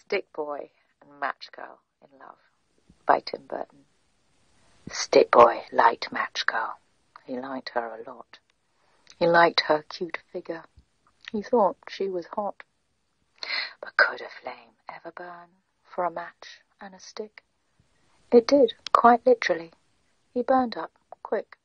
Stick Boy and Match Girl in Love by Tim Burton. Stick Boy liked Match Girl. He liked her a lot. He liked her cute figure. He thought she was hot. But could a flame ever burn for a match and a stick? It did, quite literally. He burned up, quick.